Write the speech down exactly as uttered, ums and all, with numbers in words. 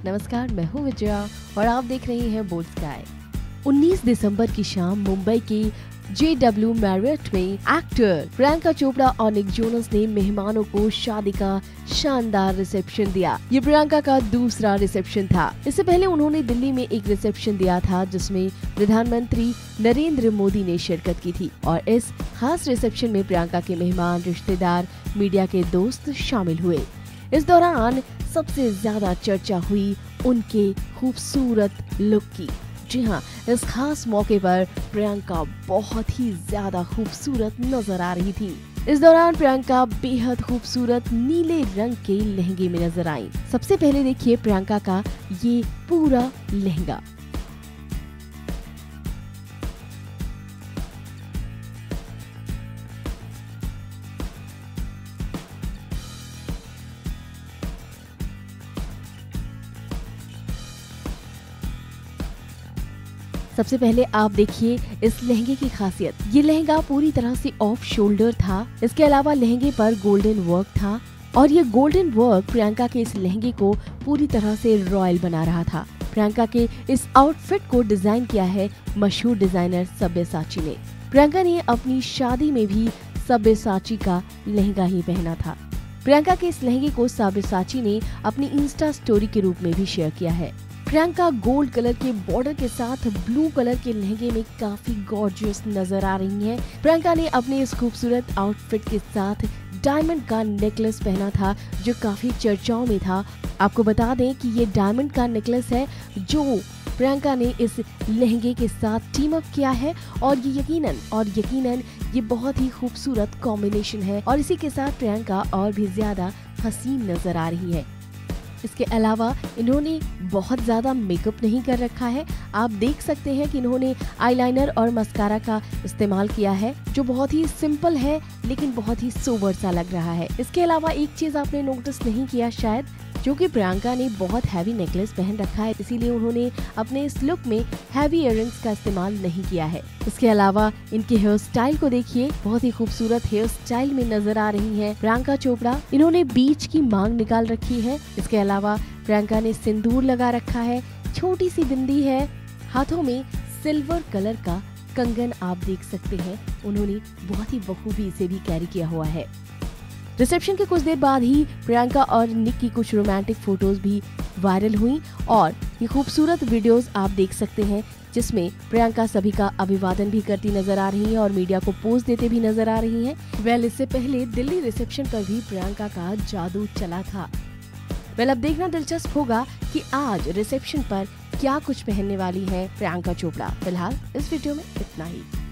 नमस्कार, मैं हूँ विजया और आप देख रही हैं बोल्डस्की। उन्नीस दिसंबर की शाम मुंबई के जे डब्ल्यू मैरियट में एक्टर प्रियंका चोपड़ा और निक जोनस ने मेहमानों को शादी का शानदार रिसेप्शन दिया। ये प्रियंका का दूसरा रिसेप्शन था। इससे पहले उन्होंने दिल्ली में एक रिसेप्शन दिया था जिसमें प्रधानमंत्री नरेंद्र मोदी ने शिरकत की थी और इस खास रिसेप्शन में प्रियंका के मेहमान, रिश्तेदार, मीडिया के दोस्त शामिल हुए। इस दौरान सबसे ज्यादा चर्चा हुई उनके खूबसूरत लुक की। जी हाँ, इस खास मौके पर प्रियंका बहुत ही ज्यादा खूबसूरत नजर आ रही थी। इस दौरान प्रियंका बेहद खूबसूरत नीले रंग के लहंगे में नजर आई। सबसे पहले देखिए प्रियंका का ये पूरा लहंगा। सबसे पहले आप देखिए इस लहंगे की खासियत। ये लहंगा पूरी तरह से ऑफ शोल्डर था। इसके अलावा लहंगे पर गोल्डन वर्क था और ये गोल्डन वर्क प्रियंका के इस लहंगे को पूरी तरह से रॉयल बना रहा था। प्रियंका के इस आउटफिट को डिजाइन किया है मशहूर डिजाइनर सब्यासाची ने। प्रियंका ने अपनी शादी में भी सब्यासाची का लहंगा ही पहना था। प्रियंका के इस लहंगे को सब्यासाची ने अपनी इंस्टा स्टोरी के रूप में भी शेयर किया है। प्रियंका गोल्ड कलर के बॉर्डर के साथ ब्लू कलर के लहंगे में काफी गॉर्जियस नजर आ रही हैं। प्रियंका ने अपने इस खूबसूरत आउटफिट के साथ डायमंड का नेकलेस पहना था जो काफी चर्चाओं में था। आपको बता दें कि ये डायमंड का नेकलेस है जो प्रियंका ने इस लहंगे के साथ टीम अप किया है और ये यकीनन और यकीनन ये बहुत ही खूबसूरत कॉम्बिनेशन है और इसी के साथ प्रियंका और भी ज्यादा हसीन नजर आ रही है। इसके अलावा इन्होंने बहुत ज्यादा मेकअप नहीं कर रखा है। आप देख सकते हैं कि इन्होंने आईलाइनर और मस्कारा का इस्तेमाल किया है जो बहुत ही सिंपल है लेकिन बहुत ही सोबर सा लग रहा है। इसके अलावा एक चीज आपने नोटिस नहीं किया शायद, जो कि प्रियंका ने बहुत हैवी नेकलेस पहन रखा है, इसीलिए उन्होंने अपने इस लुक में हैवी इयररिंग्स का इस्तेमाल नहीं किया है। इसके अलावा इनके हेयर स्टाइल को देखिए, बहुत ही खूबसूरत हेयर स्टाइल में नजर आ रही हैं प्रियंका चोपड़ा। इन्होंने बीच की मांग निकाल रखी है। इसके अलावा प्रियंका ने सिंदूर लगा रखा है, छोटी सी बिंदी है, हाथों में सिल्वर कलर का कंगन आप देख सकते हैं। उन्होंने बहुत ही बखूबी इसे भी कैरी किया हुआ है। रिसेप्शन के कुछ देर बाद ही प्रियंका और निक की कुछ रोमांटिक फोटोज भी वायरल हुई और ये खूबसूरत वीडियोस आप देख सकते हैं जिसमें प्रियंका सभी का अभिवादन भी करती नजर आ रही हैं और मीडिया को पोज देते भी नजर आ रही हैं। वेल, इससे पहले दिल्ली रिसेप्शन पर भी प्रियंका का जादू चला था। वेल, अब देखना दिलचस्प होगा कि आज रिसेप्शन पर क्या कुछ पहनने वाली है प्रियंका चोपड़ा। फिलहाल इस वीडियो में इतना ही।